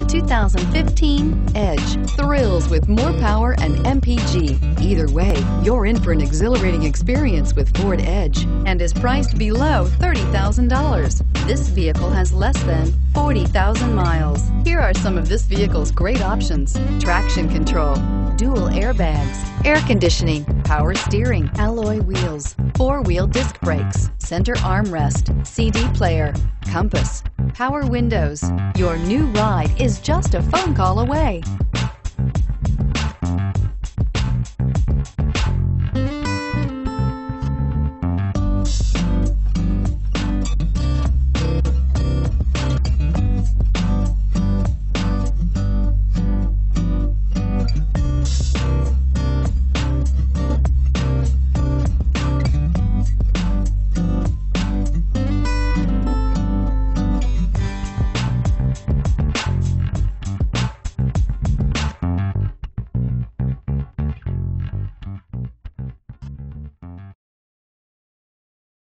2015 Edge. Thrills with more power and MPG. Either way, you're in for an exhilarating experience with Ford Edge and is priced below $30,000. This vehicle has less than 40,000 miles. Here are some of this vehicle's great options: traction control, dual airbags, air conditioning, power steering, alloy wheels, four-wheel disc brakes, center armrest, CD player, compass, power windows. Your new ride is just a phone call away.